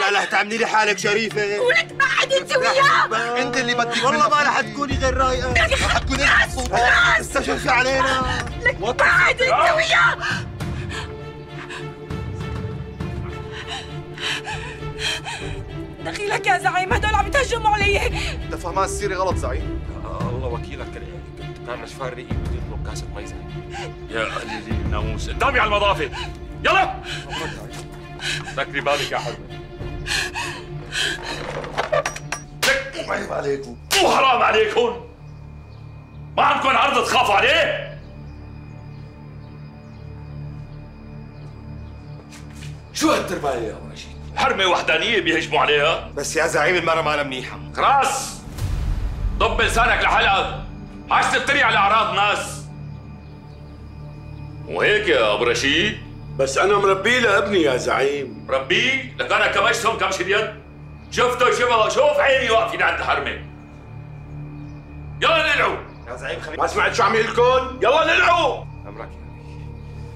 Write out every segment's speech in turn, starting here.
لا تعملي لي حالك شريفة. ولك بعد انت وياه. انت اللي بدك والله ما رح تكوني غير رايقة. رح تكوني مبسوطة. استشرفي علينا. لك بعد انت وياه. دخيلك يا زعيم، هدول عم يتهجموا علي. انت فهمان السيرة غلط زعيم. الله وكيلك، كنت كان نشفان ريقي بدي اطلب كاسة مي زين. يا قليل الناموس، قدامي على المضافة. يلا سكري بالك يا حرمة. مو عيب عليكم. مو حرام عليكم؟ ما عندكم عرض تخافوا عليه؟ شو هالترباية يا ابو رشيد؟ حرمة وحدانية بيهجموا عليها؟ بس يا زعيم المرة مالها منيحة. خلاص ضب لسانك لحلقك، عايز تفتري على اعراض ناس. وهيك يا ابو رشيد؟ بس انا مربيه لابني يا زعيم. مربيه؟ لك انا كمشتهم كمش اليد. شفته شبهه، شوف عيني واقفين عند حرمه. يلا نلعوا يا زعيم خليك. ما سمعت شو عم يقول؟ يلا نلعوا. امرك يا ابي.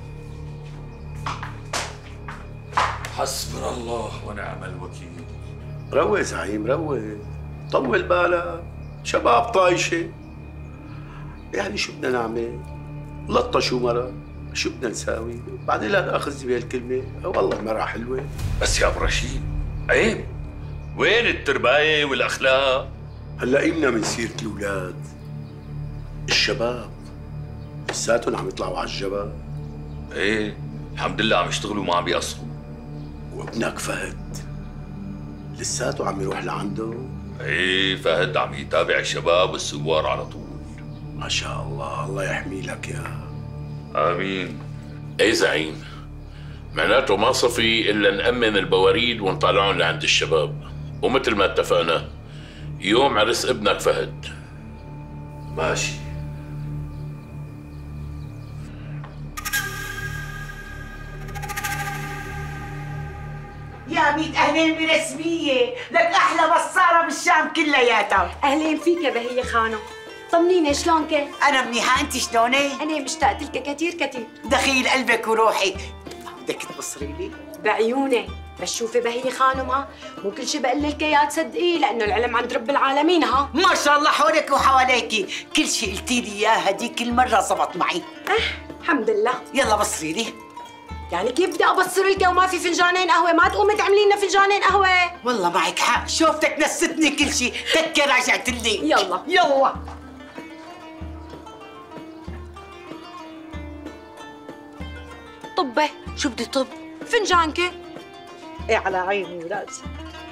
حسبنا الله ونعم الوكيل. روق زعيم روق، طول بالك، شباب طايشه. يعني شو بدنا نعمل؟ لطه شو مرة، شو بدنا نساوي؟ بعدين لا ناخذ بهالكلمه، والله مرة حلوه. بس يا ابو رشيد عيب، وين التربايه والاخلاق؟ هلا إلنا من سيره الاولاد، الشباب لساتهم عم يطلعوا على الجبل. ايه الحمد لله عم يشتغلوا وما عم بيقصروا. وابنك فهد لساته عم يروح لعنده. ايه فهد عم يتابع الشباب والثوار على طول. ما شاء الله، الله يحمي لك يا. امين. ايه زعيم، معناته ما صفي الا نأمن البواريد ونطلعهم لعند الشباب، ومثل ما اتفقنا يوم عرس ابنك فهد. ماشي. يا ميت أهلين برسمية، لك أحلى بصارة بالشام كلياتها. اهلين فيك يا بهية خانم، طمنيني شلونك؟ أنا منيحة، أنت شلونك؟ انا مشتاقة لك كتير كتير. دخيل قلبك وروحي. بدك تبصري لي؟ بعيوني، بس شوفي بهية خانم ها، مو كل شيء بقول لك اياه تصدقيه، لأنه العلم عند رب العالمين ها. ما شاء الله حولك وحواليكي، كل شيء قلتي لي إياه هديك المرة زبط معي. الحمد لله. يلا بصري لي. يعني كيف بدي ابصر لك وما في فنجانين قهوه؟ ما تقومي تعملي لنا فنجانين قهوه؟ والله معك حق، شوفتك نستني كل شيء، تكي رجعت لي. يلا يلا. طبه. شو بدي طب؟ فنجانك. ايه على عيني وراسي.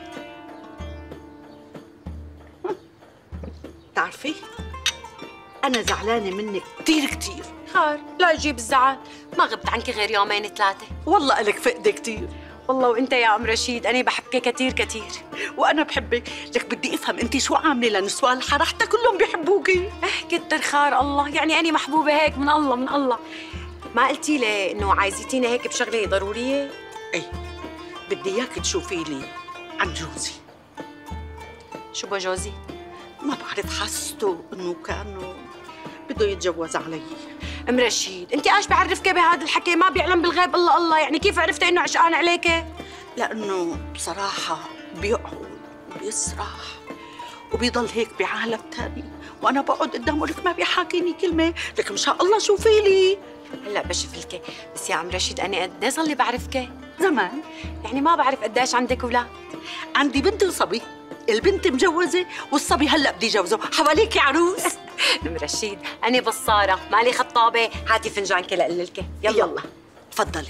بتعرفي أنا زعلانة منك كتير كتير. خير، لا يجيب الزعل، ما غبت عنك غير يومين ثلاثة. والله إلك فقدة كتير. والله وانت يا ام رشيد انا بحبك كتير كتير. وأنا بحبك، لك بدي أفهم أنت شو عاملة لنسوان الحارة حتى كلهم بيحبوكي. كتر خير الله، يعني أنا محبوبة هيك من الله من الله. ما قلتي لي إنه عايزتيني هيك بشغلة ضرورية؟ إيه، بدي إياك تشوفي لي عن جوزي. شو بجوزي؟ ما بعرف، حسته إنه كانوا بده يتجوز علي. ام رشيد انت ايش بعرفك بهذا الحكي؟ ما بيعلم بالغيب الا الله، يعني كيف عرفتي انه عشقان عليك؟ لأنه بصراحة بيقعد وبيسرح وبيضل هيك بعالم تاني، وأنا بقعد قدامه لك ما بيحاكيني كلمة، لك إن شاء الله شوفي لي. هلا بشوفلك، بس يا ام رشيد أنا قد ايه صار لي بعرفك؟ زمان. يعني ما بعرف قديش عندك أولاد؟ عندي بنت وصبي، البنت مجوزة والصبي هلا بدي جوزه، حواليكي عروس. ام رشيد أنا بصارة مالي خطابة، هاتي فنجانك لقللك. يلا تفضلي.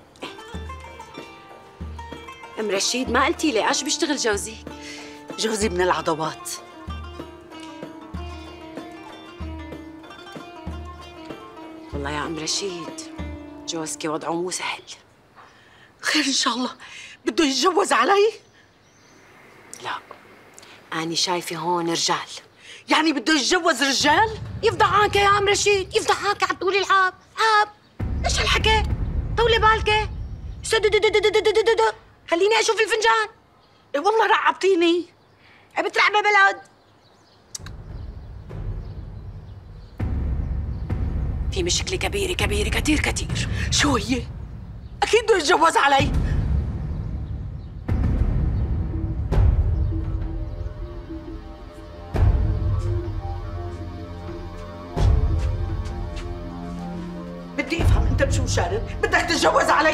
ام رشيد ما قلتي لي ايش بيشتغل جوزي؟ جوزي من العضوات. والله يا ام رشيد جوزك وضعه مو سهل. خير ان شاء الله، بده يتجوز علي؟ لا أنا شايفة هون رجال. يعني بده يتجوز رجال؟ يفضحك يا ام رشيد، يفضحك عم تقولي العاب عاب. ايش هالحكي؟ طولي بالك. خليني اشوف الفنجان. إيه والله رعبتيني. بترعبي بلد. في مشكلة كبيرة كبيرة كتير كتير. شو هي؟ أكيد بده يتجوز علي. شارد؟ بدك تتجوز علي؟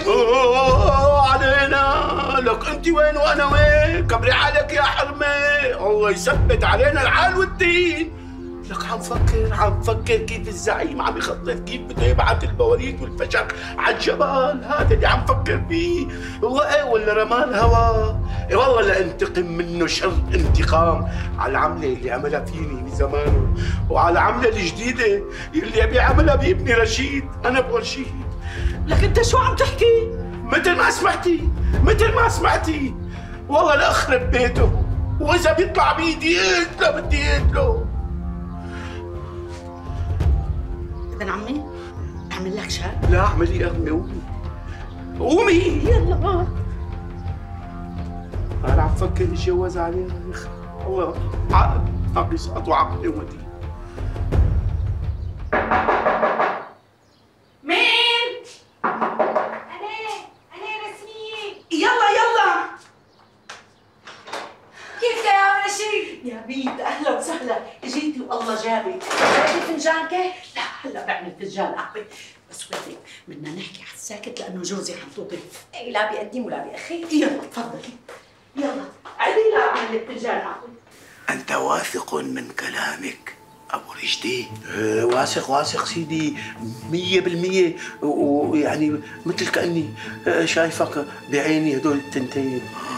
علينا. لك انت وين وانا وين؟ كبري حالك يا حرمه. الله يثبت علينا الحال والدين. لك عم فكر كيف الزعيم عم يخطط كيف بده يبعث البواريد والفشل على الجبل. هذا اللي عم فكر فيه. هو ايه ولا رمان هوا؟ والله لانتقم منه شر انتقام على العمله اللي عملها فيني بزمانه، وعلى العمله الجديده اللي ابي عملها بابني رشيد. انا برشيد. لك انت شو عم تحكي؟ مثل ما سمعتي والله لاخرب بيته، واذا بيطلع بايدي اقتله بدي اقتله. ابن عمي اعمل لك شاي؟ لا اعملي يا امي، قومي يلا. انا عم فكر اتجوز عليها يا اخي. الله عقلي سقط وعقلي ودي. مين؟ أنا رسمية. يلا كيف يا رشيد؟ يا بيت اهلا وسهلا. جيتي والله جابك. بدي فنجان كيف؟ لا هلا بعمل فنجان قهوه، بس ولك بدنا نحكي على الساكت لانه جوزي عم تطل. إيه، لا بيقدم ولا بيأخر. يلا تفضلي. يلا عدي لا اعمل لك فنجان قهوه. انت واثق من كلامك ابو رشدي؟ واثق سيدي 100%. ويعني مثل كاني شايفك بعيني هدول التنتين.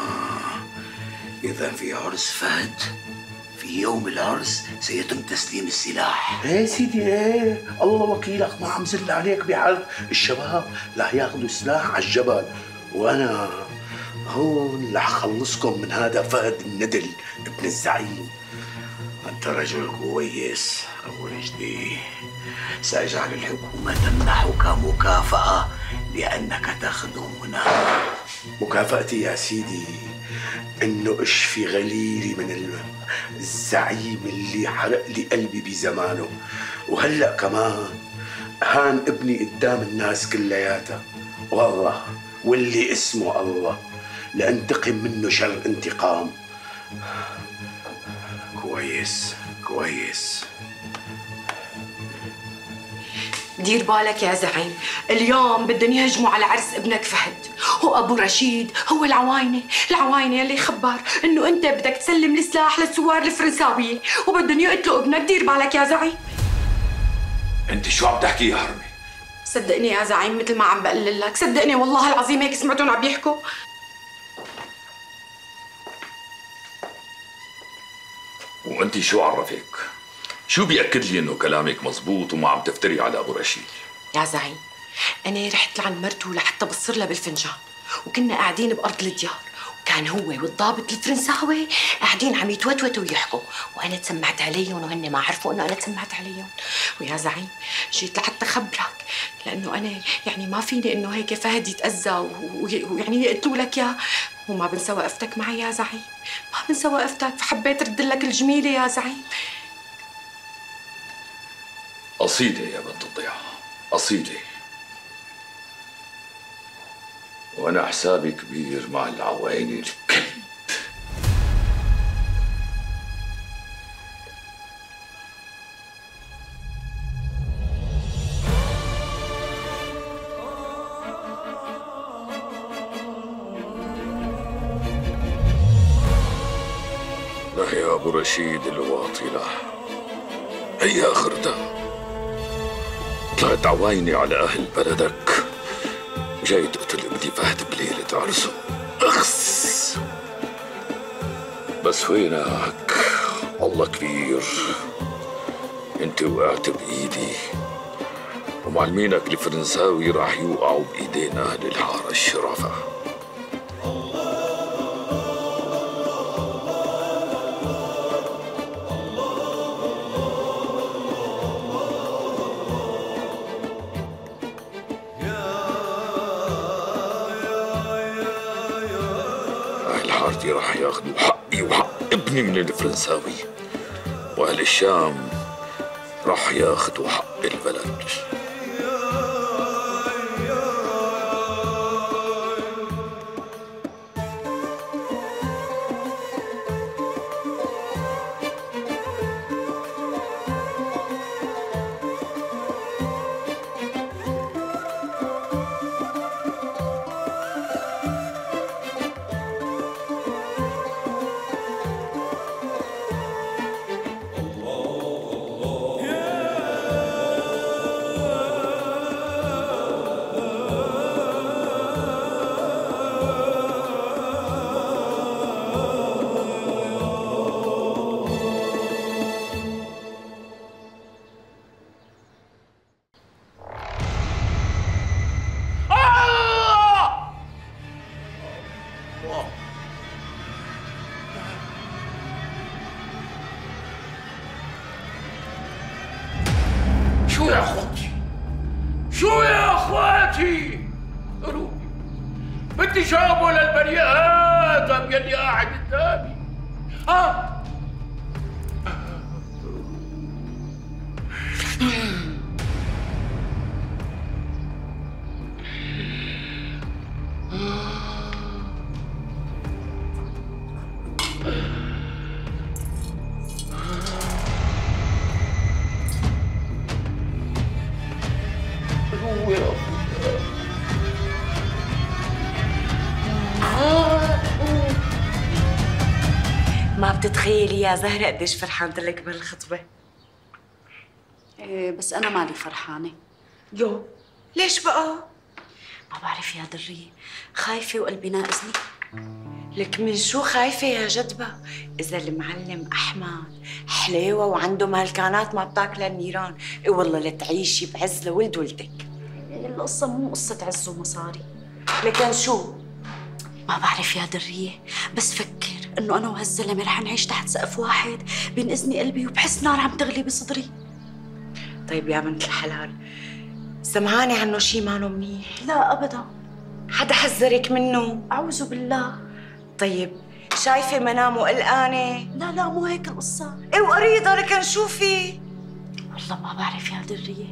إذا في عرس فهد، في يوم العرس سيتم تسليم السلاح. ايه سيدي ايه، الله وكيلك ما عم زل عليك بحرب. الشباب رح ياخذوا سلاح على الجبل، وانا هون رح خلصكم من هذا فهد الندل ابن الزعيم. أنت رجل كويس أبو رشدي. سأجعل الحكومة تمنحك مكافأة لأنك تخدمنا. مكافأتي يا سيدي انه اشفي غليلي من الزعيم اللي حرق لي قلبي بزمانه، وهلا كمان هان ابني قدام الناس كلياتها. والله واللي اسمه الله لانتقم منه شر انتقام. كويس. دير بالك يا زعيم، اليوم بدهم يهجموا على عرس ابنك فهد، وابو رشيد هو العواينه اللي خبر انه انت بدك تسلم السلاح للثوار الفرنساويه، وبدهم يقتلوا ابنك. دير بالك يا زعيم. انت شو عم تحكي يا حرمه؟ صدقني يا زعيم مثل ما عم بقول لك، صدقني والله العظيم هيك سمعتهم عم يحكوا. وانت شو عرفك؟ شو بيأكد لي انه كلامك مزبوط وما عم تفتري على ابو رشيد؟ يا زعيم انا رحت لعند مرته لحتى بصر لها بالفنجان، وكنا قاعدين بارض الديار، وكان هو والضابط الفرنساوي قاعدين عم يتوتوتوا ويحكوا، وانا تسمعت عليهم وهن ما عرفوا انه انا تسمعت عليهم. ويا زعيم جيت لحتى خبرك، لانه انا يعني ما فيني انه هيك فهد يتاذى ويعني يقتلوا لك اياه، وما بنسى وقفتك معي يا زعيم، ما بنسى وقفتك، فحبيت ارد لك الجميله يا زعيم. قصيدة يا بنت الضيعة، قصيدة. وأنا حسابي كبير مع العواينة الكلب. له يا أبو رشيد الواطي له، هي آخرتها. طلعت عوايني على أهل بلدك، جاي تقتل ابني فهد بليلة عرسه. أخس بس وينك؟ الله كبير، انت وقعت بإيدي، ومعلمينك الفرنساوي راح يوقعوا بإيدين أهل الحارة الشرفة. حارتي راح ياخذوا حقي وحق ابني من الفرنساوي، واهل الشام راح ياخذوا حق البلد. شو يا اخواتي؟ شو يا اخواتي؟ قولوا بدي جاوبه للبني ادم يلي قاعد قدامي. ما بتتخيلي يا زهرة قديش فرحانة لك بهالخطبة. ايه بس انا مالي فرحانه. يو ليش بقى؟ ما بعرف يا دريه، خايفه وقلبي ناقصني. لك من شو خايفة يا جدبة؟ إذا المعلم أحمد حليوة وعنده مهلكانات ما بتاكلها النيران، إيه والله لتعيشي بعز لولد ولدك. القصه مو قصه عز ومصاري. لكن شو؟ ما بعرف يا دريه، بس فكر انه انا وهالزلمه رح نعيش تحت سقف واحد بينقذني قلبي وبحس نار عم تغلي بصدري. طيب يا بنت الحلال، سمعاني عنه شي مانو منيح؟ لا ابدا. حدا حذرك منه؟ اعوذ بالله. طيب شايفة منام وقلقانة؟ لا مو هيك القصه. ايه وقريضة لكن شو في؟ والله ما بعرف يا دريه.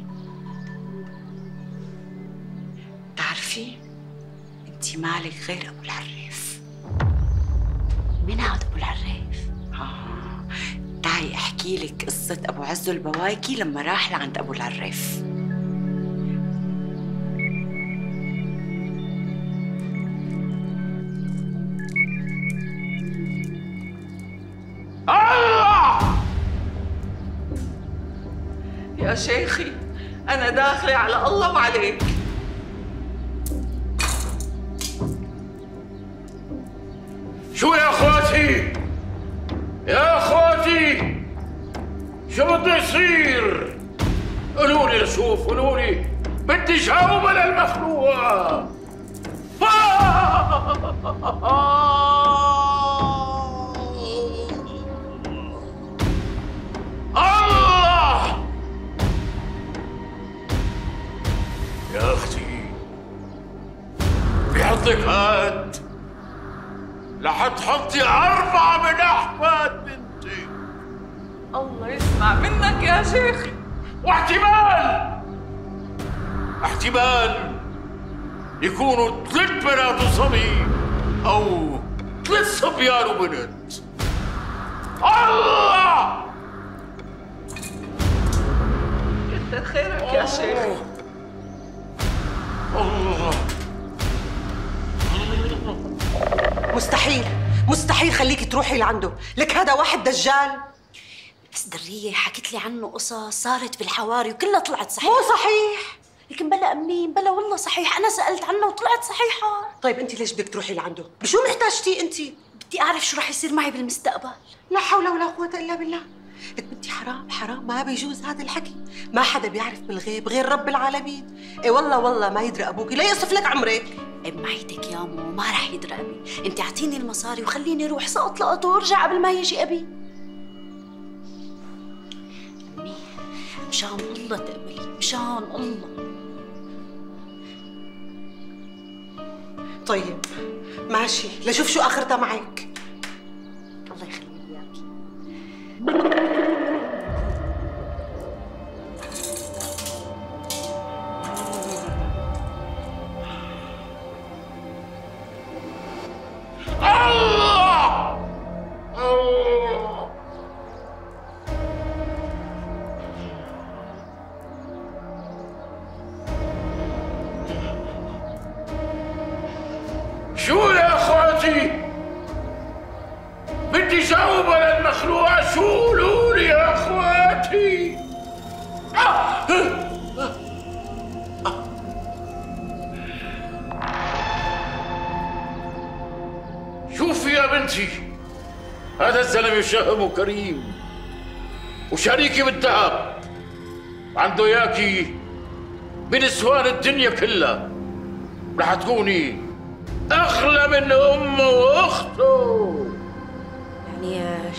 بتعرفي انتي مالك غير ابو العريف. مين هذا ابو العريف؟ تعي احكي لك قصة ابو عزو البوايكي لما راح لعند ابو العريف. يا شيخي انا داخله على الله وعليك. شو يا اخواتي؟ يا اخواتي شو بده يصير؟ قولوا لي لشوف، قولوا لي بدي جاوب للمخلوق. الله يا اختي بحطك هاد لحد حطي 4 من أحفاد بنتي. الله يسمع منك يا شيخي. واحتمال يكونوا 3 بنات وصبي أو 3 صبيان وبنت. الله كتر خيرك يا شيخ. الله مستحيل خليكي تروحي لعنده، لك هذا واحد دجال. بس دريه حكيت لي عنه قصص صارت بالحواري وكلها طلعت صحيحه. مو صحيح. لكن بلا امين بلا والله صحيح، انا سالت عنه وطلعت صحيحه. طيب انت ليش بدك تروحي لعنده؟ بشو محتاجتي انت؟ بدي اعرف شو رح يصير معي بالمستقبل. لا حول ولا قوة الا بالله. لك بنتي حرام ما بيجوز هذا الحكي، ما حدا بيعرف بالغيب غير رب العالمين. ايه والله ما يدري ابوكي لا يقصف لك عمرك. بمعيتك يا مو ما رح يدري ابي، انت اعطيني المصاري وخليني اروح سقط لقطه وارجع قبل ما يجي ابي. امي مشان الله تقبلي، مشان الله. طيب ماشي، لشوف شو اخرتها معك. الله يخلي لي اياكي. شو يا اخواتي؟ بدي جاوب للمخلوق. شو قولوا لي يا اخواتي؟ شوفي يا بنتي، هذا الزلمه شهم وكريم وشريكي بالذهب، عنده اياكي بنسوان الدنيا كلها، رح تكوني أغلى من أمه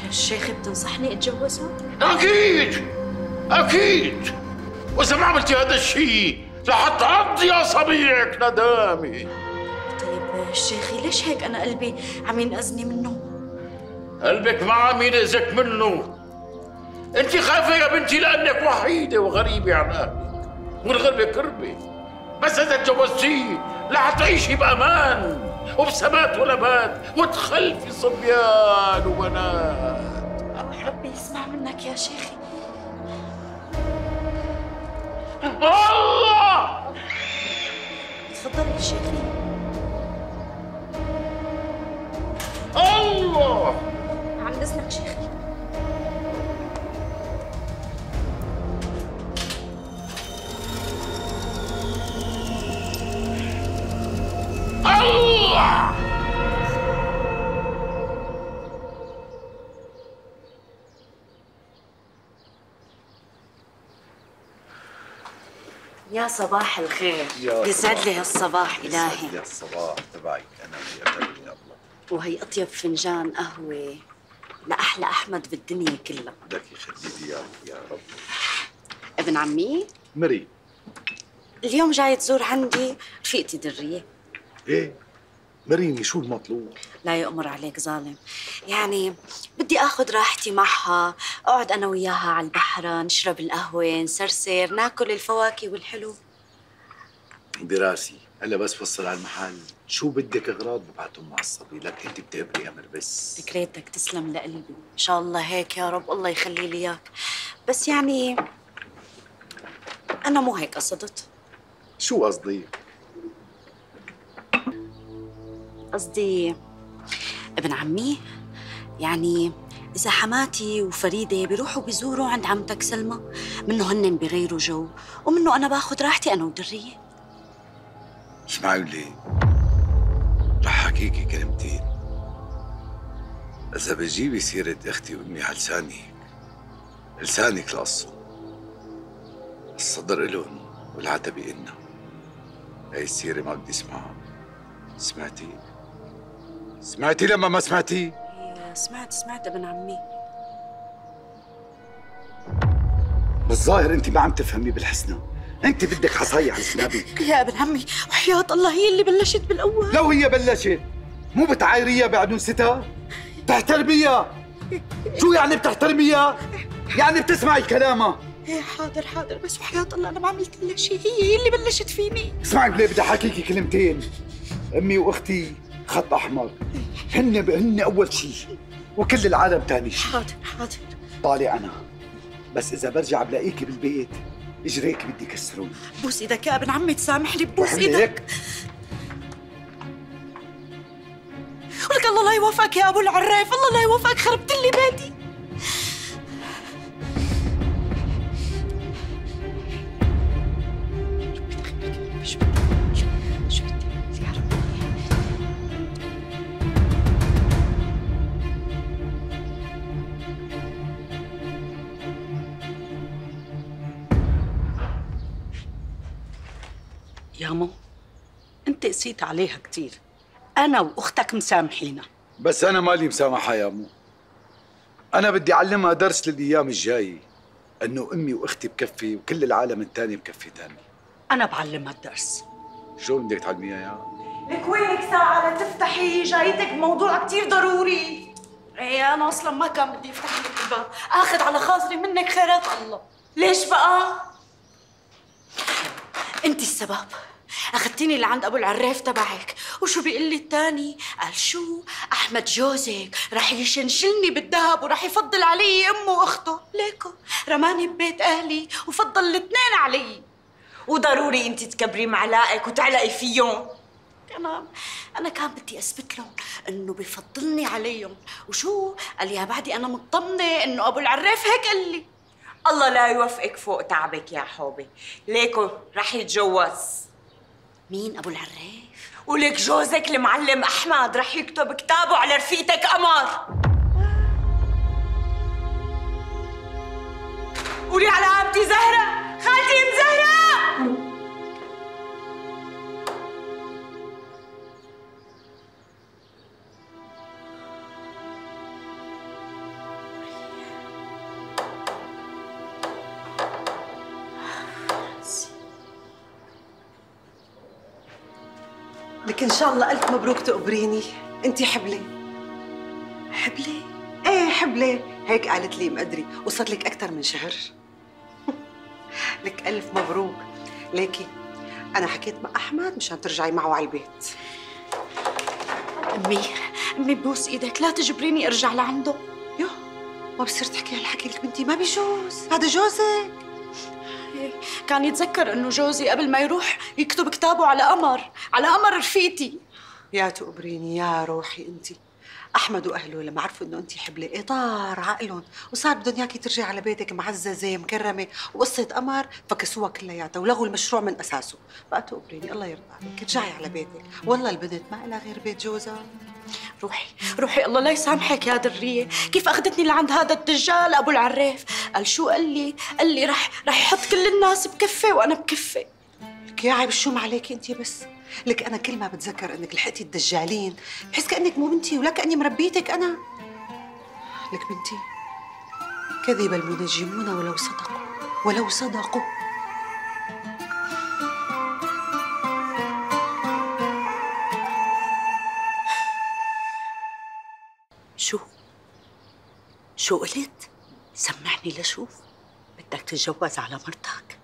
الشيخ بتنصحني اتجوزه؟ اكيد اكيد، واذا ما عملتي هذا الشيء رح تعضي اصابعك ندامي. طيب شيخي ليش هيك انا قلبي عم ينقذني منه؟ قلبك ما عم ينقذك منه، انت خايفه يا بنتي لانك وحيده وغريبه عن اهلك، والغربه كربه، بس اذا تجوزتيه رح تعيشي بامان وبثبات ونبات وتخلفي صبيان وبنات. ربي يسمع منك يا شيخي. الله، تفضلي شيخي. الله، عن اذنك شيخي. الله. يا صباح الخير، يسعد لي هالصباح إلهي. يا الصباح تبعي انا ويا الله. وهي أطيب فنجان قهوة لأحلى أحمد بالدنيا كلها. لك يخلي لي اياك يا رب. ابن عمي مري. اليوم جاي تزور عندي رفيقتي درية. ايه مريني شو المطلوب؟ لا يأمر عليك ظالم، يعني بدي اخذ راحتي معها، اقعد انا وياها على البحر، نشرب القهوة، نسرسر، ناكل الفواكه والحلو. براسي هلا بس وصل على المحل شو بدك اغراض ببعتهم مع الصبي، لك انت بتقبري امر بس. ذكريتك تسلم لقلبي، ان شاء الله هيك يا رب، الله يخلي لي اياك. بس يعني انا مو هيك قصدت. شو قصدي؟ قصدي ابن عمي، يعني إذا حماتي وفريدة بيروحوا بيزوروا عند عمتك سلمى، منه هن بيغيروا جو، ومنه أنا باخذ راحتي أنا ودرية. اسمعي لي، رح حكيكي كلمتين. إذا بتجيبي سيرة أختي وأمي على لسانك لقصهم. الصدر إلهم والعتبة إلنا. هاي السيرة ما بدي اسمعها. سمعتي؟ سمعتي لما ما سمعتي؟ إيه سمعت ابن عمي. بالظاهر انت ما عم تفهمي بالحسنى، انت بدك عصاية على سنابك. يا ابن عمي وحياة الله هي اللي بلشت بالاول. لو هي بلشت مو بتعايريها بعنوستها؟ بتحترميها. شو يعني بتحترميها؟ يعني بتسمعي كلامها. ايه حاضر، بس وحياة الله انا ما عملت لها شيء، هي اللي بلشت فيني. اسمعي بلي بدي احكيكي كلمتين. امي واختي خط احمر، هن اول شيء وكل العالم ثاني شيء. حاضر. طالع انا، بس اذا برجع بلاقيكي بالبيت اجريك بدي كسرهم. بوس ايدك يا ابن عمي، تسامحني، بوس ايدك. ولك الله لا يوفقك يا ابو العراف، الله لا يوفقك، خربت لي بيتي. يامو انت قسيت عليها كثير، انا واختك مسامحينها. بس انا مالي مسامحه يا مو. انا بدي اعلمها درس للايام الجايه، انه امي واختي بكفي وكل العالم الثاني بكفي ثاني. انا بعلمها الدرس. شو بدك تعلميها يا؟ لك وينك ساعة لتفتحي؟ جايتك بموضوع كثير ضروري. ايه انا اصلا ما كان بدي افتح لك الباب، اخذ على خاطري منك خيرات الله. ليش بقى؟ انت السبب، اخذتيني لعند ابو العراف تبعك، وشو بيقول لي الثاني؟ قال شو؟ احمد جوزك رح يشنشلني بالذهب ورح يفضل علي امه واخته، ليكو رماني ببيت اهلي وفضل الاثنين علي. وضروري انت تكبري معلقك وتعلقي فيهم. انا كان بدي اثبت لهم انه بفضلني عليهم، وشو؟ قال يا بعدي انا مطمنه انه ابو العراف هيك قال لي. الله لا يوفقك فوق تعبك يا حوبي، ليكو رح يتجوز. مين ابو العراف؟ ولك جوزك المعلم احمد رح يكتب كتابه على رفيقتك قمر. قولي على عمتي زهره، خالتي ام زهره. لك ان شاء الله الف مبروك تقبريني. انت حبلة. حبلة؟ ايه حبلة، هيك قالت لي مقدري، وصار لك اكثر من شهر. لك الف مبروك. ليكي انا حكيت مع احمد مشان ترجعي معه على البيت. امي ببوس ايدك لا تجبريني ارجع لعنده. يوه ما بصير تحكي هالحكي، لك بنتي ما بيجوز، هذا جوزك. كان يتذكر انه جوزي قبل ما يروح يكتب كتابه على قمر رفيقتي. يا تقبريني يا روحي انت. احمد واهله لما عرفوا انه انت حبلة طار عقلهم وصار بدهم اياكي ترجعي على بيتك معززه مكرمه، وقصه قمر فكسوها كلياتها ولغوا المشروع من اساسه. بقى تقبريني الله يرضى عليك ارجعي على بيتك، والله البنت ما لها غير بيت جوزها. روحي الله لا يسامحك يا درية، كيف اخذتني لعند هذا الدجال ابو العريف؟ قال شو قال لي رح يحط كل الناس بكفه وانا بكفه. لك يا عيب شو ما عليكي انت بس. لك انا كل ما بتذكر انك لحقتي الدجالين بحس كانك مو بنتي ولا كاني مربيتك انا. لك بنتي كذب المنجمون ولو صدقوا. شو قلت؟ سمعني لشوف. بدك تتجوز على مرتك؟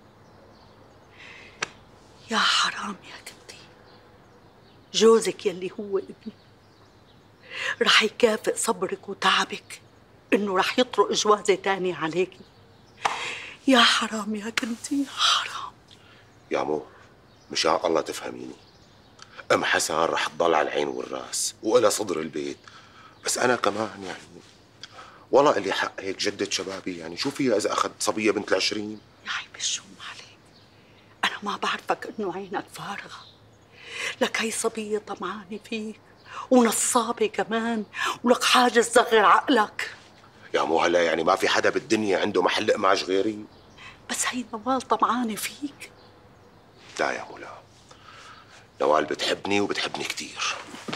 يا حرام يا كنتي، جوزك يلي هو ابني رح يكافئ صبرك وتعبك انه رح يطرق جوازة تانية عليكي. يا حرام يا كنتي يا حرام. يا مو مشان الله تفهميني، ام حسن رح تضل على العين والراس وإلى صدر البيت، بس انا كمان يعني والله اللي حق هيك جدة شبابي. يعني شو فيها اذا اخذ صبيه بنت ال20؟ يا عيب الشوم عليك، انا ما بعرفك انه عينك فارغه. لك هي صبيه طمعانه فيك ونصابه كمان، ولك حاجه تصغر عقلك. يا مو هلا يعني ما في حدا بالدنيا عنده محل قماش غيري؟ بس هي نوال طمعانه فيك. لا يا مو لا، نوال بتحبني وبتحبني كثير.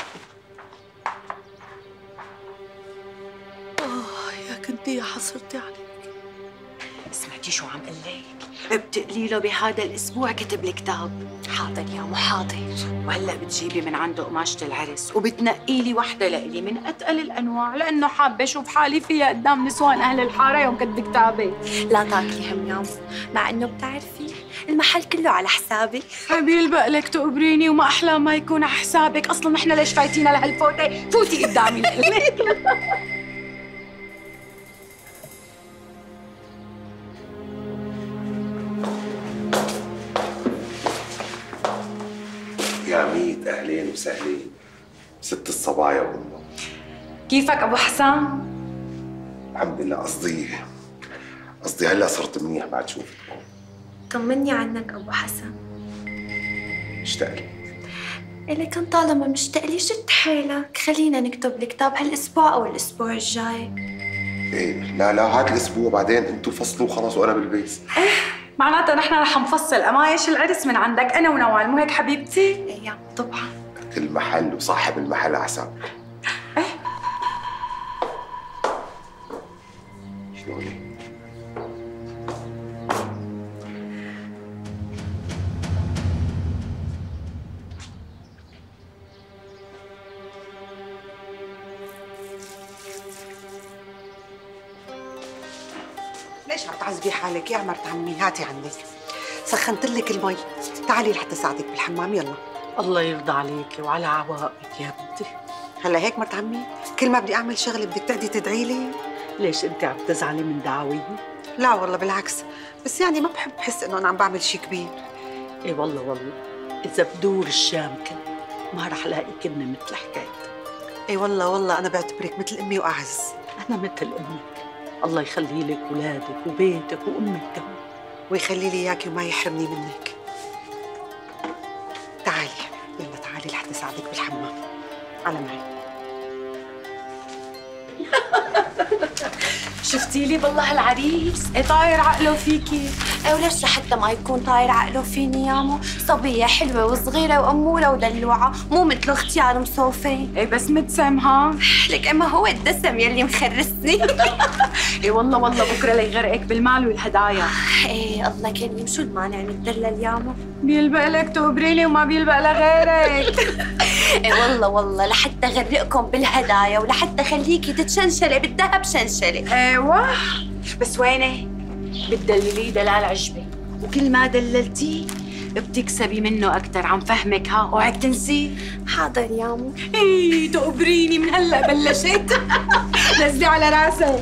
يا كنتي يا حصرتي عليك. سمعتي شو عم قال لك؟ بتقلي له بهذا الاسبوع كتب لي كتاب. حاضر يا مو حاضر. وهلا بتجيبي من عنده قماشة العرس وبتنقي لي وحده لإلي من اتقل الانواع، لانه حابه اشوف حالي فيها قدام نسوان اهل الحاره يوم كتب كتابي. لا تاكلي هم يا مو، مع انه بتعرفي المحل كله على حسابي. حبيل بقلك تقبريني وما احلى ما يكون على حسابك. اصلا نحن ليش فايتينا لهالفوته؟ فوتي قدامي لك. يا ميت اهلين وسهلين ست الصبايا والله. كيفك ابو حسن؟ الحمد لله. قصدي هلا صرت منيح بعد شوفك. طمني عنك ابو حسن. مشتاق لك. إلي كان طالما مشتاق لي شد حيلك، خلينا نكتب الكتاب هالاسبوع او الاسبوع الجاي. ايه لا هاد الاسبوع بعدين انتوا فصلوا خلص وانا بالبيت. معناتها نحن رح نفصل قمايش العرس من عندك انا ونوال، مو هيك حبيبتي؟ ايه طبعا. كل محل وصاحب المحل على حساب. شلوني؟ ليش عم تعذبي حالك يا مرت عمي؟ هاتي عندك، سخنت لك المي، تعالي لحتى ساعدك بالحمام. يلا. الله يرضى عليكي وعلى عوائك يا بنتي. هلا هيك مرت عمي كل ما بدي اعمل شغله بدك تقعدي تدعي لي؟ ليش انت عم تزعلي من دعاويي؟ لا والله بالعكس، بس يعني ما بحب احس انه انا عم بعمل شيء كبير. ايه والله اذا بدور الشام كله ما رح لاقي كلمه مثل حكايتك. ايه والله انا بعتبرك مثل امي واعز. انا مثل امك، الله يخلي لك اولادك وبيتك وامك كمان، ويخلي لي اياكي وما يحرمني منك. تعالي يلا تعالي لحتى اساعدك بالحمام. على معي. شفتي لي بالله العريس طاير عقله فيكي. وليش لحتى ما يكون طاير عقله فيني يامو؟ صبية حلوة وصغيرة وأمورة ودلوعة، مو مثل اختيار مصوفين. بس متسامحة. لك أما هو الدسم يلي مخرسني. والله بكرة ليغرقك بالمال والهدايا. الله كريم، شو المانع نتدلل يامو؟ بيلبق لك تقبريني وما بيلبق لغيرك. والله لحتى غرقكم بالهدايا ولحتى خليكي تتشنشلي بالذهب شنشلي. ايوه بس وينه؟ بتدلليه دلال عجبي، وكل ما دللتيه بتكسبي منه أكثر. عم فهمك ها؟ اوعك تنسيه. حاضر يامو. تقبريني من هلا بلشت. نزلي على راسك.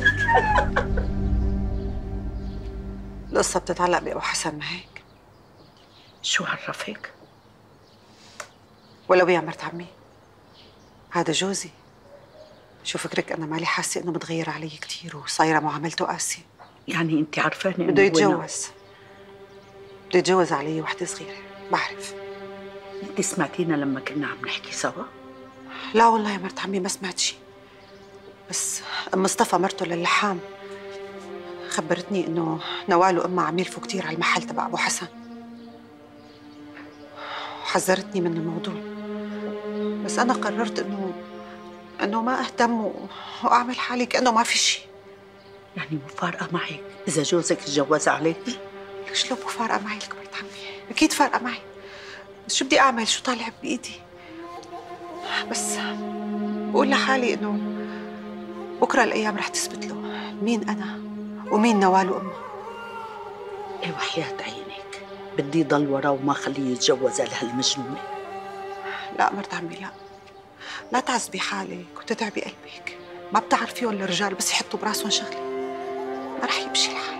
القصة بتتعلق بأبو حسن، ما هيك؟ شو عرفك؟ ولو يا مرت عمي، هذا جوزي. شو فكرك أنا مالي حاسة إنه متغير علي كثير وصايرة معاملته قاسية؟ يعني أنت عارفاني بده يتجوز. بده يتجوز علي وحدة صغيرة، بعرف. أنت سمعتينا لما كنا عم نحكي سوا؟ لا والله يا مرت عمي ما سمعت شي، بس أم مصطفى مرته للحام خبرتني إنه نوال وأمها عم يلفوا كثير على المحل تبع أبو حسن، وحذرتني من الموضوع. بس أنا قررت إنه ما أهتم وأعمل حالي كأنه ما في شي. يعني مو فارقة معك إذا جوزك تجوز عليك؟ ليش لو مو فارقة معي لك مرت عمي؟ أكيد فارقة معي، بس شو بدي أعمل؟ شو طالع بإيدي؟ بس بقول لحالي إنه بكرة الأيام رح تثبت له مين أنا ومين نوال وأمه. وحياة عينك بدي ضل وراه وما خليه يتجوز لهالمجنونة. لا مرت عمي لا تعذبي حالك وتتعبي قلبك. ما بتعرفيهم الرجال بس يحطوا براسهم شغله ما رح يمشي الحال.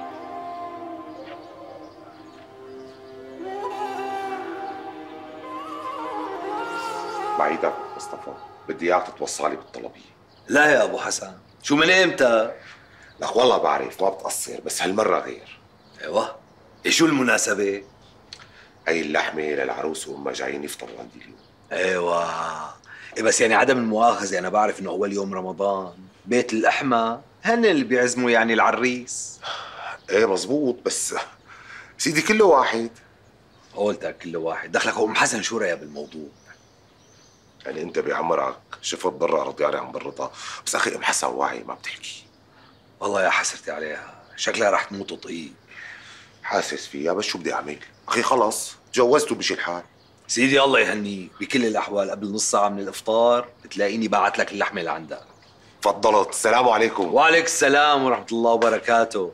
بعيدك مصطفى، بدي اياك تتوصلي بالطلبيه. لا يا ابو حسن، شو من امتى؟ لك والله بعرف ما بتقصر، بس هالمره غير. ايوه، شو المناسبه؟ هي اللحمه للعروس وامها جايين يفطروا عندي اليوم. ايوه، بس يعني عدم المؤاخذه، انا بعرف انه اول يوم رمضان بيت اللحمه هن اللي بيعزموا يعني العريس. ايه مزبوط، بس سيدي كله واحد. قولتك كله واحد، دخلك هو ام حسن شو رايها بالموضوع؟ يعني انت بعمرك شفت برا رضيانه عم برطها، بس اخي ام حسن واعي ما بتحكي. والله يا حسرتي عليها، شكلها رح تموت وطقيق. حاسس فيها بس شو بدي اعمل؟ اخي خلص تجوزت وبشي الحال. سيدي الله يهنيك، بكل الاحوال قبل نص ساعه من الافطار بتلاقيني باعت لك اللحمه لعندك. تفضلت، السلام عليكم. وعليك السلام ورحمه الله وبركاته.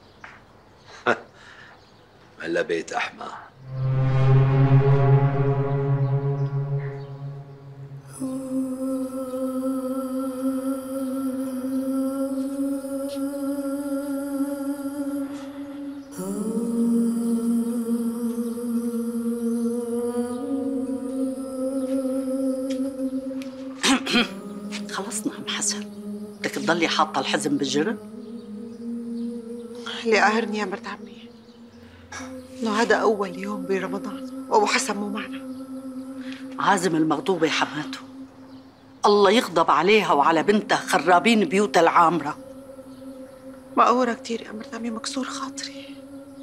هلا بيت احمد. خلصنا عم حسن، بدك تضلي حاطه الحزم بالجرن؟ اللي قاهرني يا مرت عمي انه هذا اول يوم برمضان وابو حسن مو معنا. عازم المغضوبه حماته، الله يغضب عليها وعلى بنتها خرابين بيوتها العامره. مقهورة كتير يا مرت عمي، مكسور خاطري.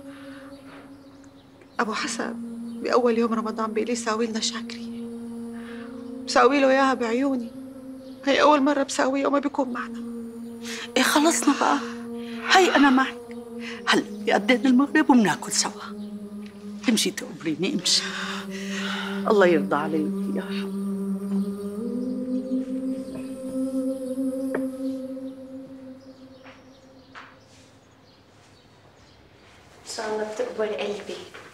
ابو حسن باول يوم رمضان بيقول لي ساوي لنا شاكريه، بساوي له اياها بعيوني. هي اول مره بساويها وما بيكون معنا. خلصنا بقى، هي انا معك. هلا بيقدن المغرب وبناكل سوا. امشي تقبريني امشي، الله يرضى عليك يا رب. إن شاء الله بتقبل قلبي.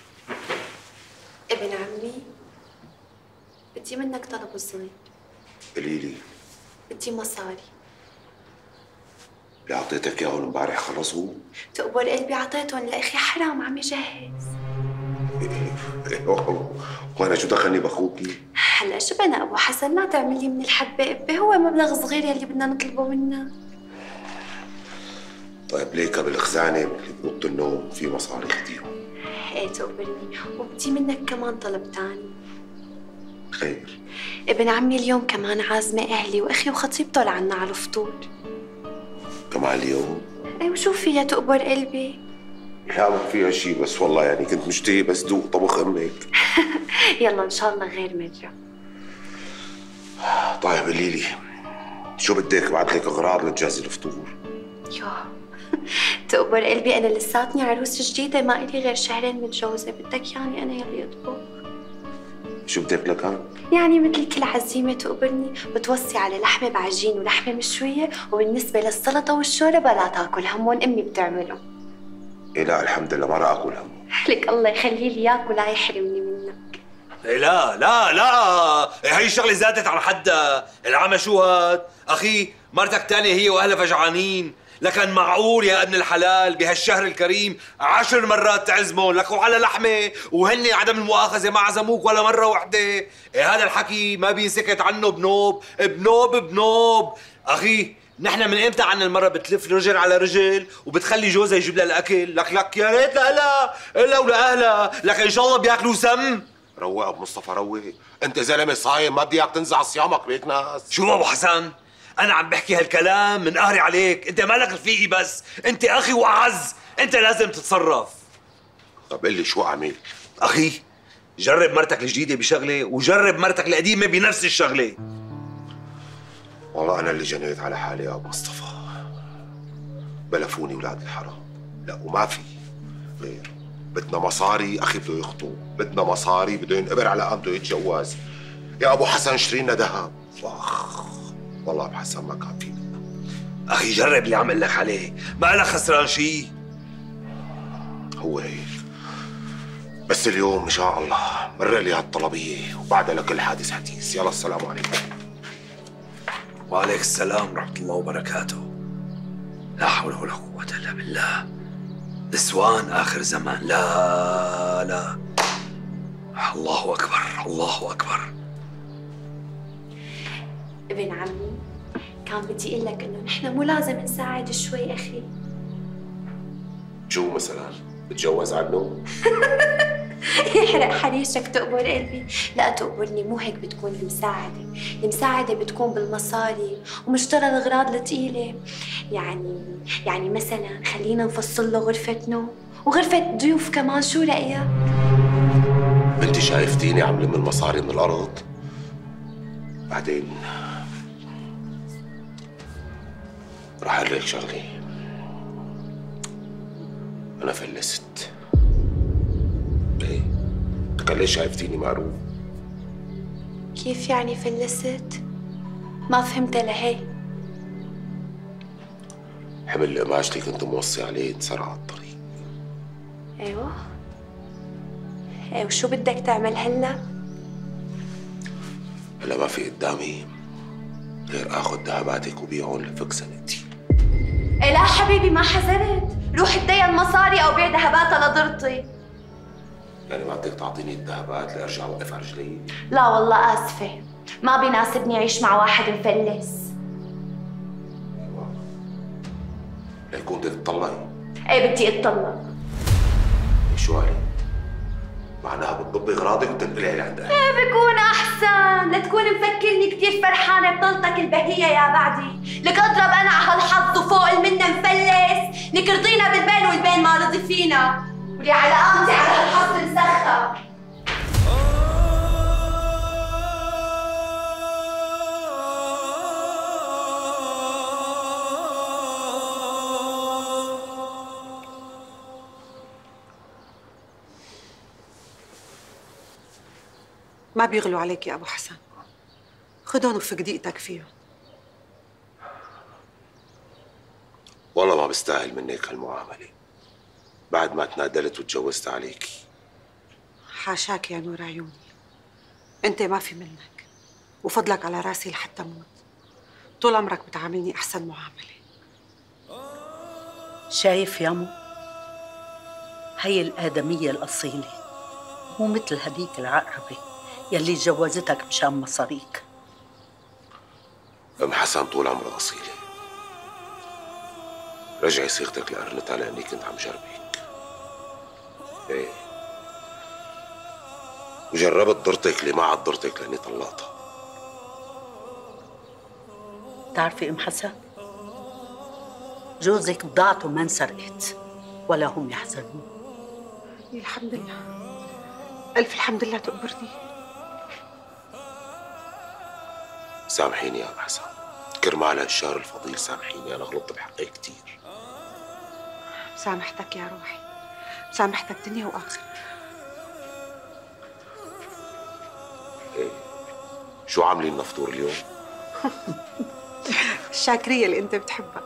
ابن عمي، بدي منك طلب صغير. قولي لي. بدي مصاري. اللي اعطيتك اياهم امبارح خلصوا؟ تقبل قلبي عطيتهم لأخي، حرام عم يجهز. وانا شو دخلني باخوكي؟ هلا شو بنا ابو حسن، لا تعمل لي من الحبه قبه، هو مبلغ صغير يلي بدنا نطلبه منك. طيب ليك بالخزانه اللي بنط النوم في مصاري خديهم. ايه تقبلني، وبدي منك كمان طلب تاني. خير. ابن عمي اليوم كمان عازمه اهلي واخي وخطيبته لعنا على الفطور. كمان اليوم؟ اي وشو فيها تقبر قلبي؟ لا ما فيها شيء، بس والله يعني كنت مشتهي بس دوق طبخ امك. يلا ان شاء الله غير مرة. طيب قولي لي شو بدك ابعث لك اغراض لتجهزي الفطور؟ يوه تقبر قلبي، انا لساتني عروس جديدة، ما إلي غير شهرين متجوزة، بدك يعني انا يلي اطبخ؟ شو بدك لك؟ يعني مثل كل عزيمة تقبرني بتوصي على لحمة بعجين ولحمة مشوية، وبالنسبة للسلطة والشوربة لا تاكل همون، امي بتعملهم. إيه لا الحمد لله ما راح اكل هم. لك الله يخلي لي اياك ولا يحرمني منك. إيه لا لا لا، هي الشغلة زادت عن حدها، العمى شو هاد؟ أخي مرتك تانية هي وأهلها فجعانين، لكن معقول يا ابن الحلال بهالشهر الكريم 10 مرات تعزمهم لك وعلى لحمة، وهن عدم المؤاخذة ما عزموك ولا مرة وحدة؟ إيه هذا الحكي ما بينسكت عنه بنوب بنوب بنوب. أخي نحن من امتى عنا المرة بتلف رجل على رجل وبتخلي جوزها يجيب لها الأكل؟ لك يا ريت لأهلها إلا ولأهلها، لك إن شاء الله بياكلوا سم. روق ابو مصطفى روق، انت زلمه صايم ما بدي اياك تنزع صيامك بهيك ناس. شو ابو حسن؟ انا عم بحكي هالكلام من قهري عليك، انت مالك رفيقي بس، انت اخي واعز، انت لازم تتصرف. طب قل لي شو اعمل؟ اخي جرب مرتك الجديده بشغله وجرب مرتك القديمه بنفس الشغله. والله انا اللي جنيت على حالي يا ابو مصطفى، بلفوني ولاد الحرام. لا وما في غير، بدنا مصاري اخي بده يخطب، بدنا مصاري بده ينقبر على قام بده يتجوز. يا ابو حسن اشتري لنا ذهب. اخ والله ابو حسن ما كان في منه. اخي جرب اللي عم اقول لك عليه، ما لك خسران شيء. هو هيك، بس اليوم ان شاء الله مرق لي هالطلبيه وبعدها لكل حادث حديث. يلا السلام عليكم. وعليك السلام ورحمه الله وبركاته. لا حول ولا قوه الا بالله، نسوان آخر زمان. لا لا، الله أكبر الله أكبر. ابن عمي كان بدي أقول لك إنه نحن مو لازم نساعد شوي أخي. شو مثلا؟ بتجوز عنه؟ يحرق حريشك تقبر قلبي. لا تقبرني، مو هيك بتكون المساعدة. المساعدة بتكون بالمصاري ومشترى الأغراض الثقيلة. يعني مثلا خلينا نفصل له غرفة نوم وغرفة ضيوف كمان، شو رأيك؟ انت شايفتيني عم لم المصاري من الأرض؟ بعدين رح أقول لك شغلة، أنا فلست. ايه؟ كان ليش شايفتيني معروف؟ كيف يعني فلست؟ ما فهمت لهي. حمل القماش اللي كنت موصي عليه انسرق على الطريق. ايوه وشو بدك تعمل هلا؟ هلا ما في قدامي غير اخذ ذهباتك وبيعهم لفك سنتي. إيه لا حبيبي ما حزنت، روح ادين مصاري او بيع ذهباتها لضرتي. يعني ما بدك تعطيني الذهبات لارجع اوقف على رجلي؟ لا والله اسفه، ما بيناسبني اعيش مع واحد مفلس. ليكون بدك تطلقي؟ ايه بدي اتطلق. شو هاي؟ معناها بتضبي اغراضك وتنقلي لعند اهلك. ايه بكون احسن، لا تكون مفكرني كثير فرحانه بطلتك البهيه يا بعدي. لك اضرب انا على هالحظ وفوق المنه مفلس، لك رضينا بالبين والبين ما رضي فينا، ولي على قامتي على هالحظ مسخر. ما بيغلوا عليك يا أبو حسن، خدهم وفك دقيقتك فيهم. والله ما بستاهل منك هالمعاملة بعد ما تنادلت وتجوزت عليكي. حاشاك يا نور عيوني، أنت ما في منك، وفضلك على راسي لحتى موت. طول عمرك بتعاملني أحسن معاملة. شايف يامو؟ هي الآدمية الأصيلة، مو مثل هديك العقربة يلي جوزتك مشان مصاريك. ام حسن طول عمرها اصيله. رجعي صيغتك لقرنتها لاني كنت عم جربك. ايه وجربت ضرتك اللي ما عاد ضرتك لاني طلقتها. بتعرفي ام حسن؟ جوزك بضاعته ما انسرقت ولا هم يحزنون. الحمد لله، ألف الحمد لله تقبرني. سامحيني يا أبو حسن، كرمال هالشهر الفضيل سامحيني، أنا غلطت بحقي كتير. سامحتك يا روحي، سامحتك دنيا وآخرة. إيه، شو عاملين نفطور اليوم؟ الشاكرية اللي أنت بتحبها.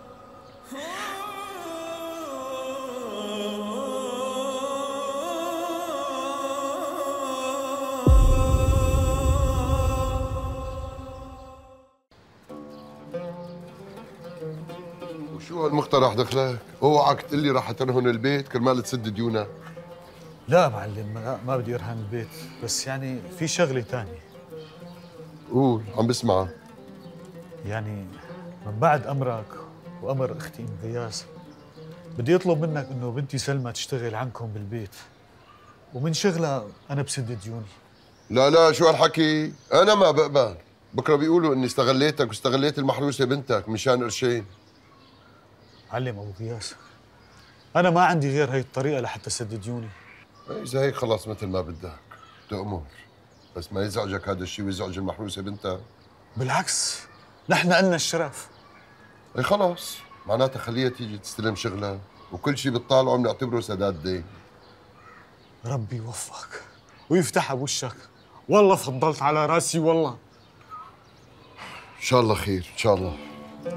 شو هالمقترح دخلك؟ اوعك تقول لي راح ترهن البيت كرمال تسد ديونك. لا معلم، ما بدي ارهن البيت، بس يعني في شغله ثانيه. قول، عم بسمعك. يعني من بعد امرك وامر اختي ام غياث بدي اطلب منك انه بنتي سلمى تشتغل عندكم بالبيت، ومن شغلها انا بسد ديوني. لا شو هالحكي؟ انا ما بقبل، بكره بيقولوا اني استغليتك واستغليت المحروسه بنتك مشان قرشين. معلم ابو غياث، انا ما عندي غير هي الطريقه لحتى سد ديوني. اذا هيك خلص مثل ما بدك، تأمر، بس ما يزعجك هذا الشيء ويزعج المحروسه بنتك. بالعكس، نحن قلنا الشرف. اي خلص، معناتها خليها تيجي تستلم شغلها، وكل شيء بتطالعه بنعتبره سداد دين. ربي يوفقك ويفتحها بوشك، والله فضلت على راسي والله. ان شاء الله خير، ان شاء الله.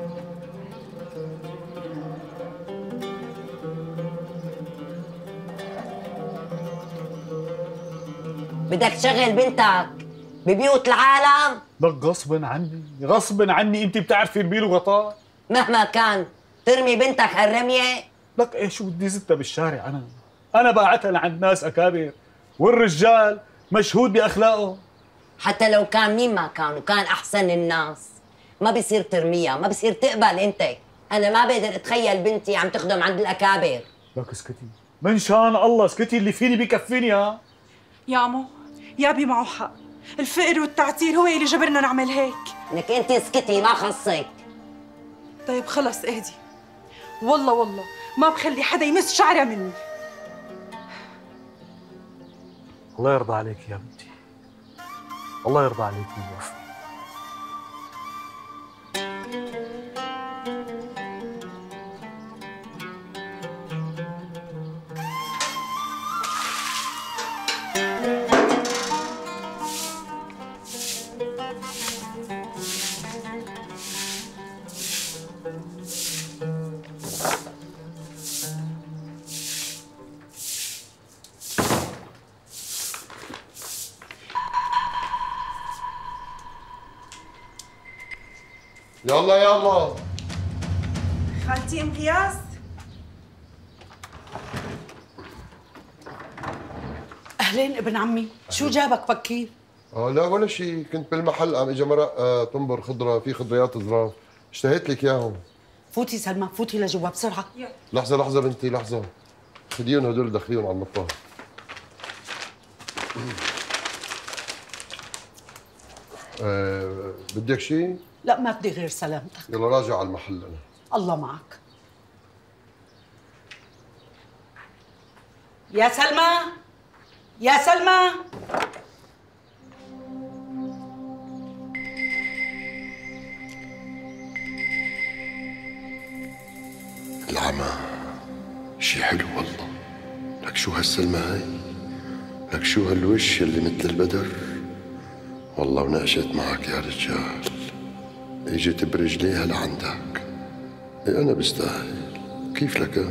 بدك تشغل بنتك ببيوت العالم؟ لك غصبا عني، انت بتعرفي ربيل وغطاء. مهما كان ترمي بنتك هالرمية؟ لك ايه، شو بدي زتها بالشارع؟ انا باعتها لعند ناس اكابر، والرجال مشهود باخلاقه. حتى لو كان مين ما كان وكان احسن الناس، ما بيصير ترميها، ما بيصير تقبل انت. انا ما بقدر اتخيل بنتي عم تخدم عند الاكابر. لك اسكتي، من شان الله اسكتي، اللي فيني بكفيني. يا عمو، يابي معه حق، الفقر والتعتير هو اللي جبرنا نعمل هيك. لك انت اسكتي، ما خصك. طيب خلص اهدي، والله ما بخلي حدا يمس شعرها مني. الله يرضى عليك يا بنتي، الله يرضى عليك ويوفقك. يلا خالتي ام غياث، اهلين ابن عمي، شو جابك بكير؟ لا ولا شيء، كنت بالمحل عم اجى مرق تنبر خضره، في خضريات ظراف، اشتهيت لك اياهم. فوتي سلمى، فوتي لجوا بسرعه. لحظه بنتي، لحظه، خديهم هدول دخليهم على المطبخ. بدك شيء؟ لا ما بدي غير سلامتك. يلا راجع على المحل انا. الله معك. يا سلمى، يا سلمى. العمى شي حلو والله. لك شو هالسلمى هاي، لك شو هالوش اللي مثل البدر. والله وناقشت معك يا رجال، اجت برجليها لعندك. انا بستاهل، كيف لك؟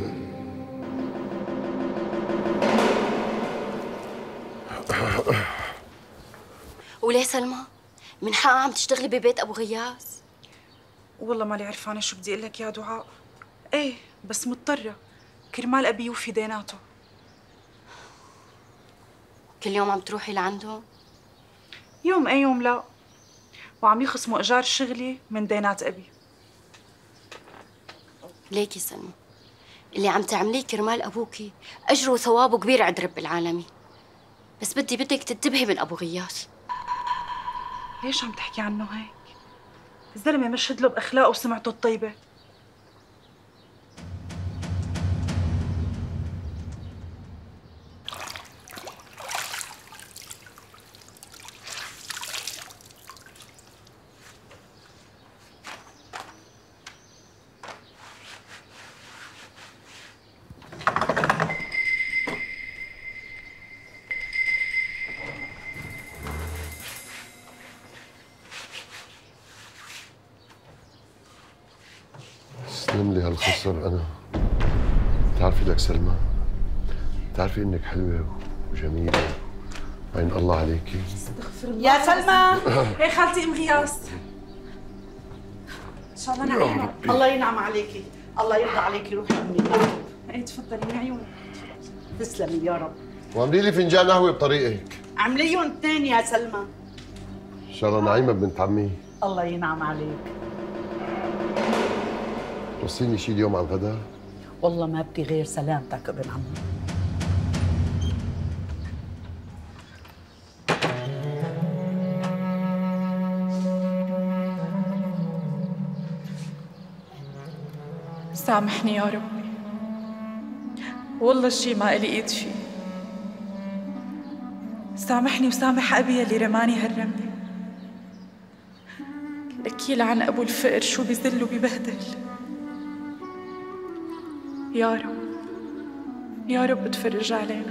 وليه سلمى؟ من حقها عم تشتغلي ببيت ابو غياث؟ والله مالي عرفانه شو بدي اقول لك يا دعاء. ايه بس مضطره كرمال ابي يوفي ديناته. كل يوم عم تروحي لعنده؟ يوم اي يوم لا، وعم يخصموا ايجار شغلي من دينات ابي. ليكي سلمى، اللي عم تعمليه كرمال ابوكي اجره وثوابه كبير عند رب العالمين، بس بدك تنتبهي من ابو غياث. ليش عم تحكي عنه هيك؟ الزلمه مشهد له باخلاقه وسمعته الطيبه. تسلم لي هالخصر انا. بتعرفي لك سلمى، بتعرفي انك حلوه وجميله عين الله عليكي. يا سلمى. ايه خالتي ام غياس. ان شاء الله نعيمه. الله ينعم عليكي، الله يرضى عليكي، روحي امي. ايه تفضلي من عيونك. تسلمي يا رب. واعملي لي فنجان قهوه بطريقك. عمليهم اثنين يا سلمى. ان شاء الله نعيمه بنت عمي. الله ينعم عليك. توصيني شي اليوم على الغداء؟ والله ما بدي غير سلامتك ابن عمي. سامحني يا ربي، والله الشي ما إلي إيد فيه. سامحني وسامح أبي اللي رماني هالرملة. لك يلعن أبو الفقر شو بذل وبيبهدل. يا رب يا رب تفرج علينا.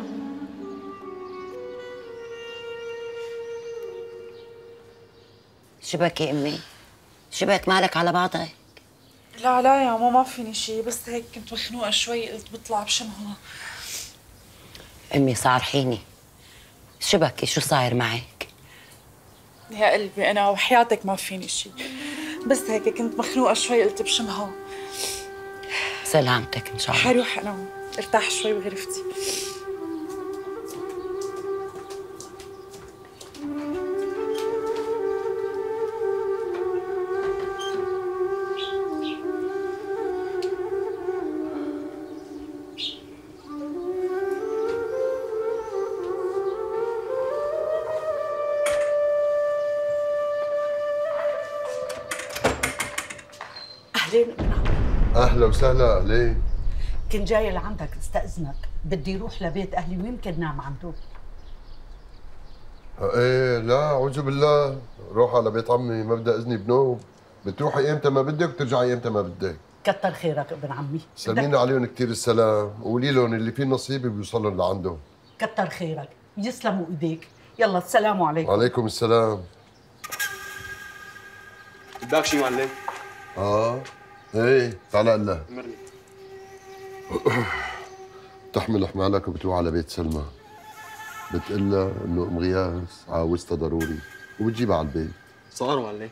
شبك يا امي؟ شبك مالك على بعضك؟ لا لا يا ماما ما فيني شي، بس هيك كنت مخنوقة شوي قلت بطلع بشمها. امي صارحيني، شبكي شو صاير معك؟ يا قلبي أنا وحياتك ما فيني شي، بس هيك كنت مخنوقة شوي قلت بشمها. سلامتك ان شاء الله. حروح أنا ارتاح شوي بغرفتي. اهلين ابن عمي. اهلا وسهلا. ليه؟ كنت جايه لعندك استاذنك، بدي اروح لبيت اهلي ويمكن نام عندهم. ايه لا اعوذ بالله، روح على بيت عمي، ما بدي اذني بنوم. بتروحي امتى ما بدك وترجعي امتى ما بدك. كتر خيرك ابن عمي. سلمينا عليهم كثير السلام وقولي لهم اللي فيه نصيب بيوصلهم لعندهم. كتر خيرك، يسلموا ايديك. يلا السلام عليكم. وعليكم السلام. بدك شي معلم؟ ايه تعال قلنا. مرني. بتحمل حمالك وبتروح على بيت سلمى، بتقلها انه ام غياس عاوزتها ضروري وبتجيبها على البيت. صار معلم.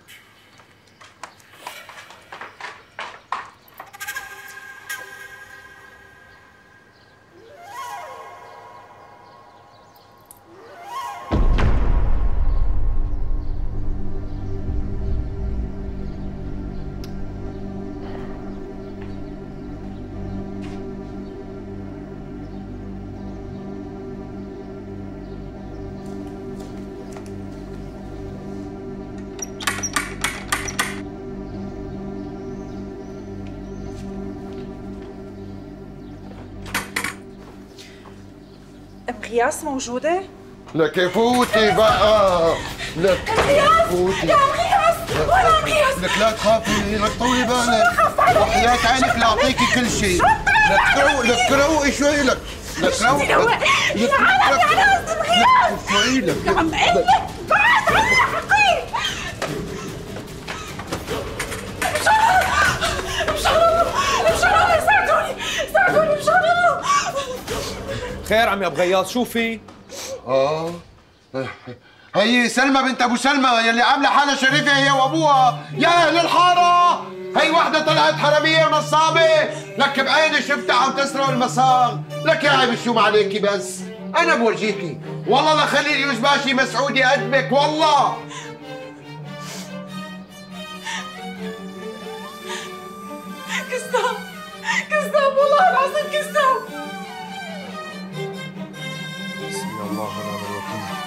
ام غياس موجودة؟ لك فوتي بقى. لك فوتي. يا ام غياس ولا ام غياس. لك لا تخافي، لك طولي بالك وحياة عينك لاعطيكي كل شيء. لك روقي شوي. لك روقي. يا عالم يا ناس ام غياس. شوي لك. يا عم قلك بعد عني حقي. مشان الله ساعدوني مشان الله. خير عمي ابو غياث شو في؟ هي سلمى بنت ابو سلمى يلي عامله حالها شريفه هي وابوها. يا اهل الحاره، هي وحده طلعت حراميه ونصابه. لك بعيني شفتها عم تسرق المصاغ. لك يا عيب شو ما عليكي، بس انا بورجيكي والله لخليل يوسباشي مسعودي قدك والله. كذاب والله العظيم كذاب. بسم الله ونعم الوكيل.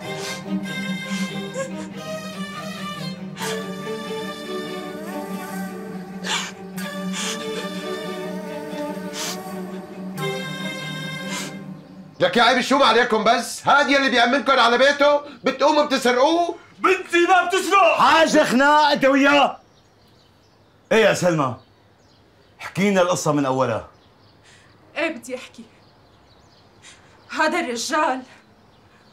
لك يا عيب شو ما عليكم، بس هاد يلي بيأمنكم على بيته بتقوموا بتسرقوه. بنتي ما بتسرق. حاجة خناقة انت وياه. ايه يا سلمى، احكينا القصة من اولها. ايه بدي احكي. هذا الرجال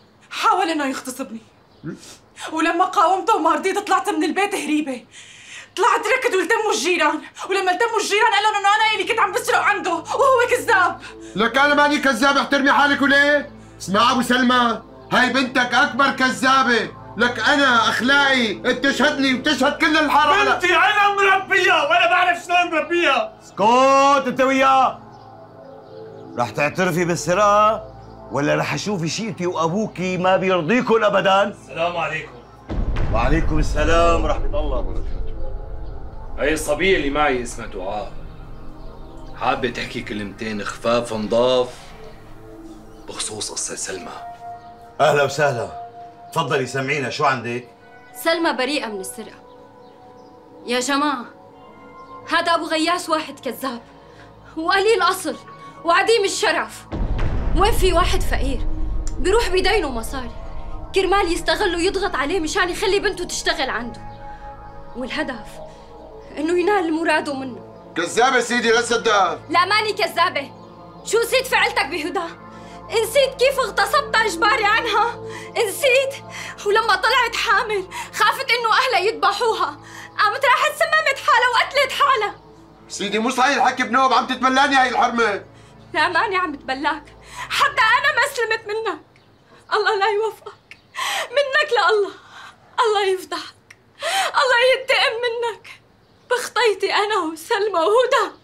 حاول انه يغتصبني، ولما قاومته وما رضيت طلعت من البيت هريبه. طلعت ركض والتموا الجيران، ولما التموا الجيران قال لهم انه انا اللي كنت عم بسرق عنده وهو كذاب. لك انا ماني كذاب، احترمي حالك وليه؟ اسمع ابو سلمى، هاي بنتك اكبر كذابه، لك انا اخلاقي بتشهد لي وبتشهد كل الحاره. بنتي انا مربيها وانا بعرف شلون مربيها. اسكت انت وياه. رح تعترفي بالسرقه ولا رح اشوف شيءتي وابوكي ما بيرضيكم ابدا؟ السلام عليكم. وعليكم السلام ورحمه الله وبركاته. هي الصبية اللي معي اسمها دعاء، حابة تحكي كلمتين خفاف نضاف بخصوص قصة سلمى. اهلا وسهلا، تفضلي سمعينا شو عندك؟ سلمى بريئة من السرقة. يا جماعة هذا أبو غياس واحد كذاب وقليل أصل وعديم الشرف. وين في واحد فقير بيروح بيدينه مصاري كرمال يستغل ويضغط عليه مشان يخلي بنته تشتغل عنده، والهدف إنه ينال مراده منه. كذابه سيدي لا تصدقها. لا ماني كذابة. شو نسيت فعلتك بهدى؟ نسيت كيف اغتصبت اجباري عنها؟ نسيت ولما طلعت حامل خافت انه اهلها يذبحوها، قامت راحت سممت حالها وقتلت حالها. سيدي مو صحيح الحكي بنوب، عم تتبلاني هاي الحرمه. لا ماني عم بتبلاك، حتى انا ما سلمت منك. الله لا يوفقك، منك لله، الله يفضحك، الله ينتقم منك بخطيتي انا وسلمى وهدى.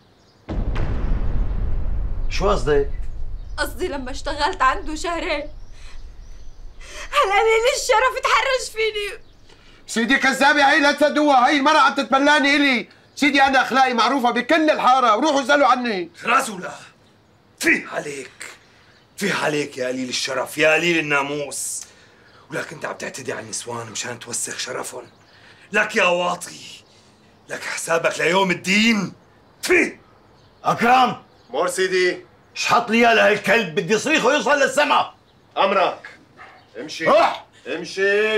شو قصدك؟ قصدي لما اشتغلت عنده شهرين هالقليل الشرف تحرج فيني. سيدي كذابه هي لا تصدقوها، هي المرأة عم تتبلاني الي. سيدي انا اخلاقي معروفه بكل الحاره، وروحوا اسالوا عني. خلاص ولا فيه عليك، فيه عليك يا قليل الشرف، يا قليل الناموس، ولك انت عم تعتدي على النسوان مشان توسخ شرفهم. لك يا واطي، لك حسابك ليوم الدين. فيه اكرم مور سيدي، شحط لي اياه لهالكلب، بدي صريخه يوصل للسما. امرك. امشي روح امشي.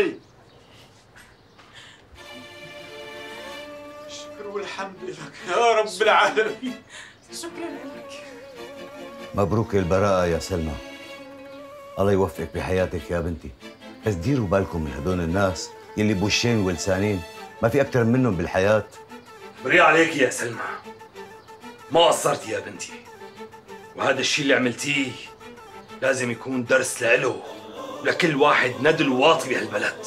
الشكر والحمد لك يا رب العالمين. شكرا لك. مبروك البراءة يا سلمى، الله يوفقك بحياتك يا بنتي. بس ديروا بالكم من هدول الناس يلي بوشين ولسانين، ما في أكتر منهم بالحياة. بريء عليك يا سلمى، ما قصرتي يا بنتي، وهذا الشيء اللي عملتيه لازم يكون درس لإله ولكل واحد ندل وواطي بهالبلد.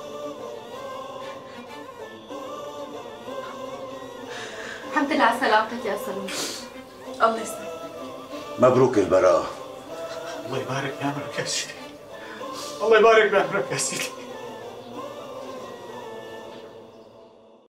الحمد لله على سلامتك يا سلمى. الله يسلمك. مبروك البراءة. الله يبارك بعمرك يا سيدي، الله يبارك بعمرك يا سيدي.